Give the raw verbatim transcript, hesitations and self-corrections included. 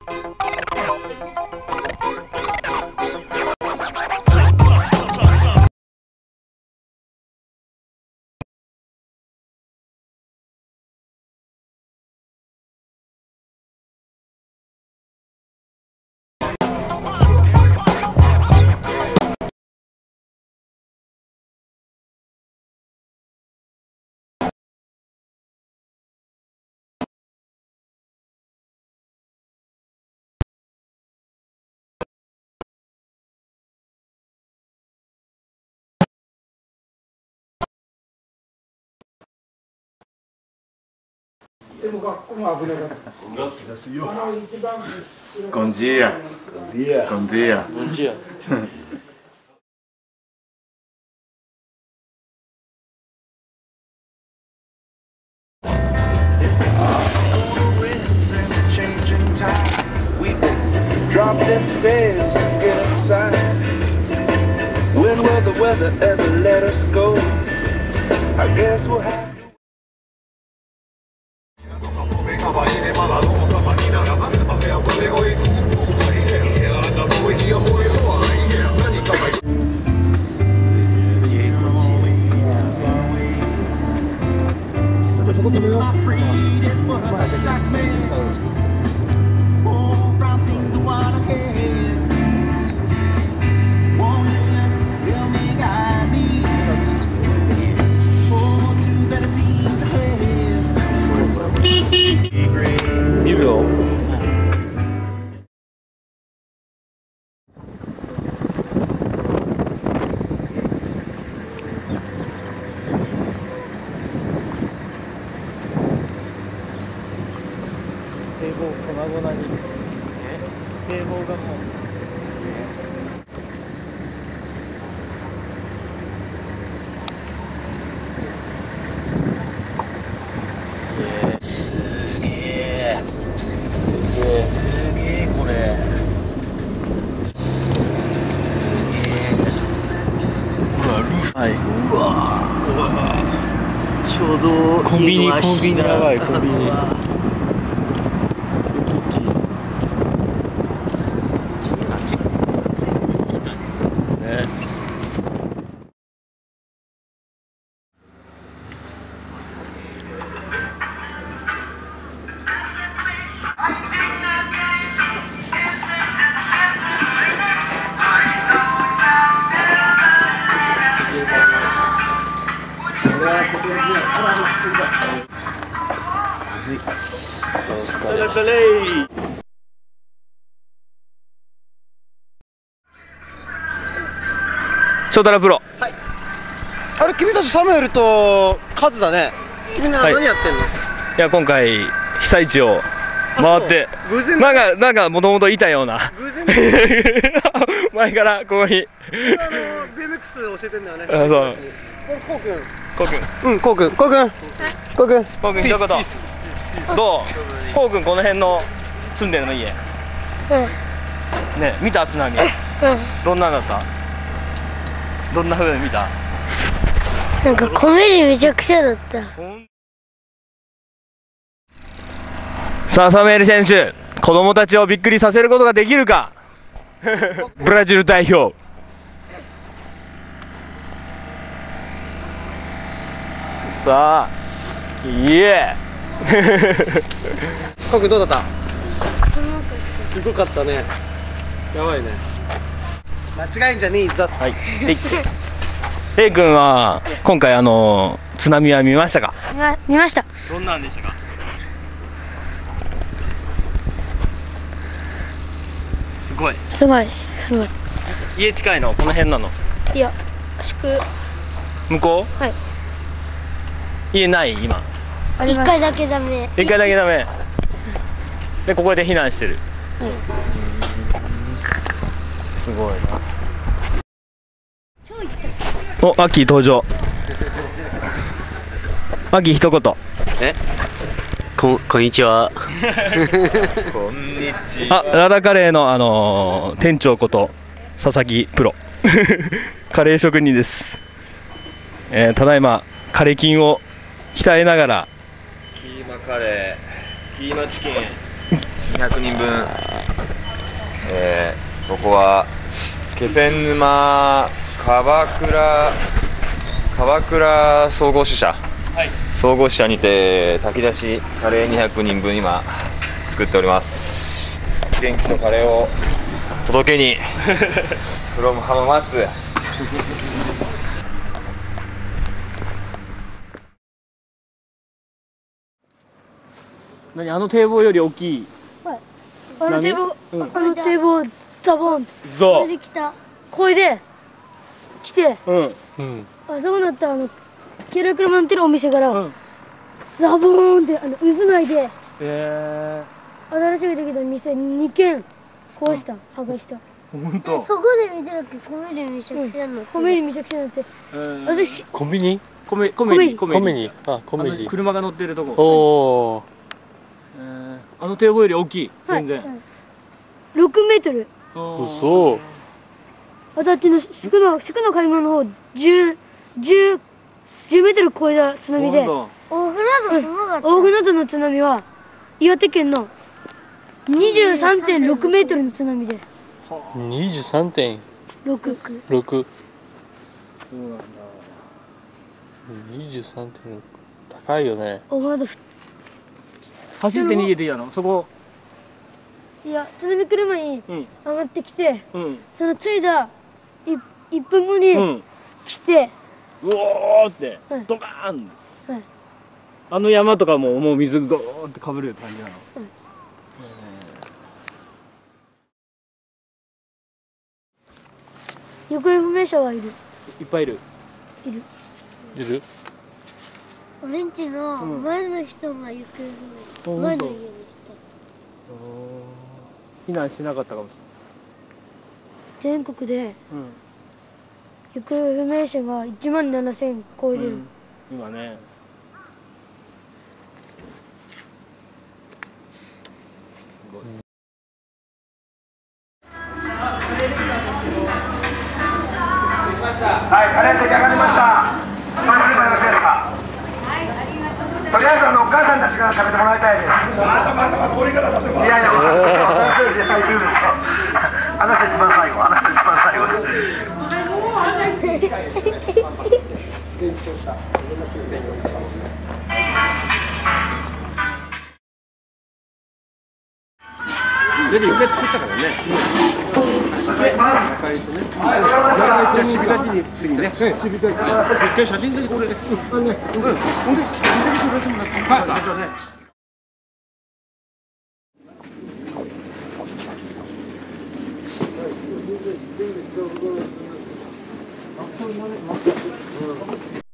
Bom dia. Bom dia. Bom dia. Bom dia. Drop them sails and get inside. When will the weather ever let us go? I guess we'll have to.堤防粉々に堤防がもうすげえすげえすげえこれはい。 うわちょうどコンビニコンビニやばいコンビニショートラプロ。 はい。あれ君たちサムエルとカズだね。君なら何やってんの？ いや今回被災地を回って偶然なんかなんかもともといたような偶然前からここにあの ビーエムエックス 教えてんだよね。 あそう。 こうくん。 こうくんうんこうくんこうくんこうくんこうくん一言どうこうくんこの辺の住んでるの家ね見た津波どんなだったどんな風に見たなんか米でめちゃくちゃだった。 さあサムエル選手子供たちをびっくりさせることができるかブラジル代表さあイエこうくんどうだった？すごかったね。やばいね。間違いんじゃねえぞ。 はいレイ君は今回あの津波は見ましたか？ 見ました。 どんなんでしたか？すごいすごいすごい。 家近いのこの辺なの？ いや宿向こう？ はい。 家ない今？ 一回だけダメ。 一回だけダメ。でここで避難してる。 はい。 すごいな。お、アッキー登場。アッキー一言。 えこ、こんにちは。 こんにちは。 あ、ララカレーのあのー、店長こと佐々木プロ。カレー職人です。えー、ただいまカレー筋を鍛えながら。 キーマカレー、キーマチキン、 にひゃくにんぶん、えー、ここは気仙沼川倉川倉総合支社、はい、総合支社にて炊き出しカレーにひゃくにんぶん今作っております。元気とカレーを届けにfrom浜松。 何、あの堤防より大きい。 はい。あの堤防、 うん、 あの堤防ザボン。 そう。 これで来た。これで来て。 うん。うん。 あそこだったあの黄色い車乗ってるお店から、うん、ザボーンってあの渦巻いて。えー、新しくできた店にけん壊した、破壊した。 本当。 そこで見てるけど米にめちゃくちゃになって。米にめちゃくちゃになって。 えー、 私コンビニ？ コメコメにコメにあコメに車が乗ってるとこ。 おお。 えー、あの堤防より大きい、全然。はいはい、 ろくメートル。 嘘。 私の宿の宿の海岸の方じゅう、じゅう、じゅうメートル超えた津波で。大船渡すごかった。大船渡の津波は岩手県の にじゅうさんてんろくメートルの津波で。 にじゅうさんてんろく。ろく。 そうなんだ。 にじゅうさんてんろく。高いよね。 大船渡走って逃げていいやのそこ。 いや津波来る前に上がってきて、うん、その着いたいっぷんごに来て、 うん、うおーって、はい、ドカーン、はい、あの山とかももう水ゴーってかぶる感じなの、はい、 行方不明者はいる。 いっぱいいる。 いる。 いる。 俺んちの前の人が行方不明。前の家の人。 避難しなかったかもしれない。全国で行方不明者がいちまんななせん超えてる、うん、 今ね。 はい、カレー出来上がりました。それでもよろしいですか。とりあえずあのお母さんたちから食べてもらいたいです。いやいや、最終でしょ。あの人一番最後、あの人一番最後。 でも余計作ったからね。じゃあしびかじに次ね。しびかじ。一回写真だけこれで。あのね。うん。ほんで写真だけ撮らせてもらって。はい、社長ね。あ、これまで。